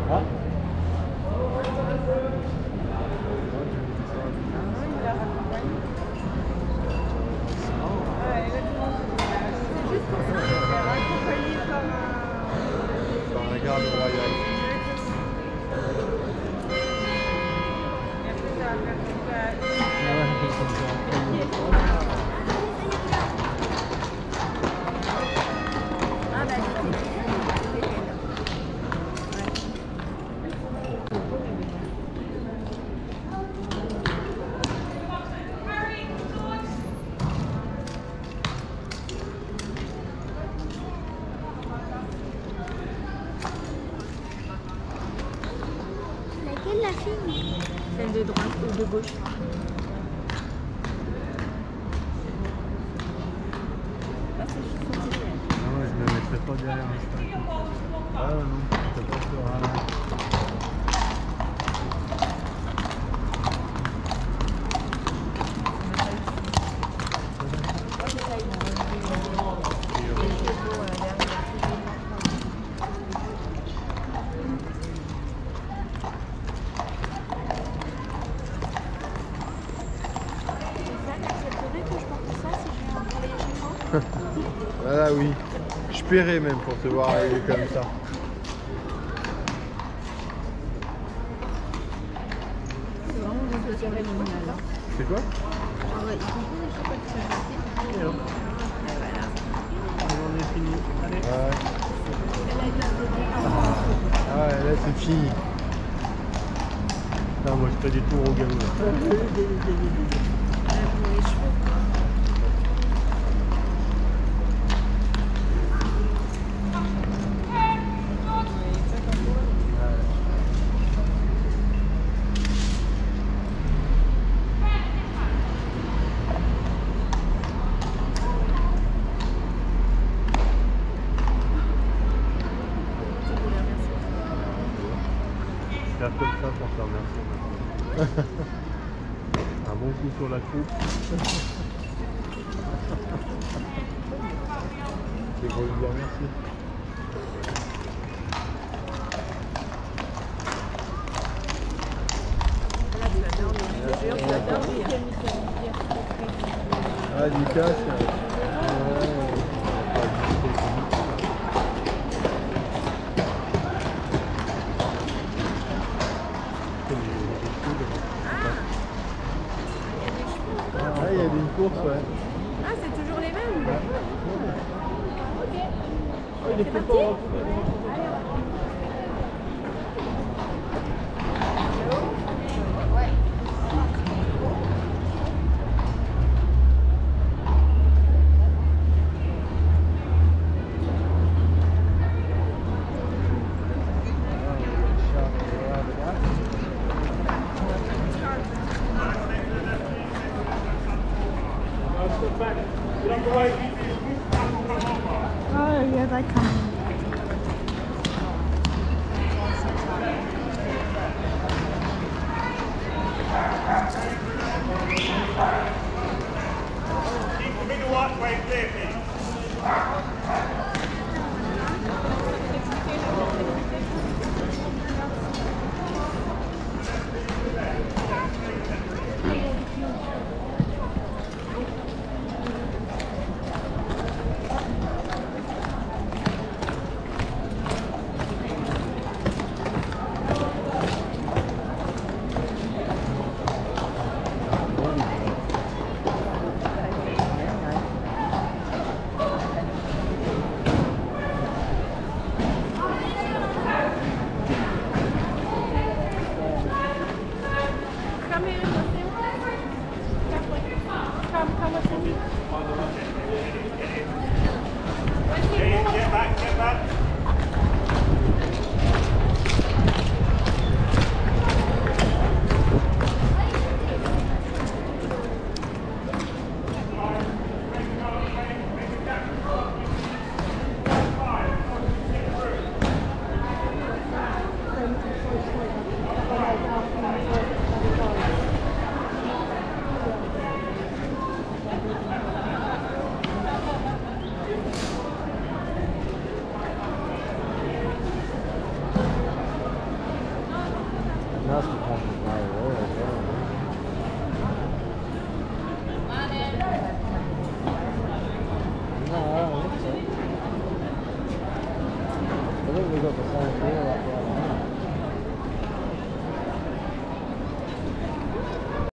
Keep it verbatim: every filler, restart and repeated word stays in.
Ah. Dans la garde royale. Laquelle la fille? Celle de droite ou de gauche? Ah ouais, je me mettrais pas derrière un stack. Ah non, t'as pas peur. Ah, voilà, oui. Je paierais même pour te voir arriver comme ça. C'est vraiment mon deuxième animal. C'est quoi? Ah ouais, ils sont tous, je sais pas qui sont passés. Et hop. Et voilà. On est fini. Allez. Ouais. Ah ouais, là c'est fini. Non, moi je fais des tours au galop là. Pour les cheveux. Faire comme ça pour te remercier. Un bon coup sur la croupe. C'est pour lui dire merci. Ah, Lucas, c'est... Ah, il y a une course, ouais. Ah, c'est toujours les mêmes? Ouais. Ok. Oh, il est C'est pas parti? encore. Oh, yeah, I come. ça sent un peu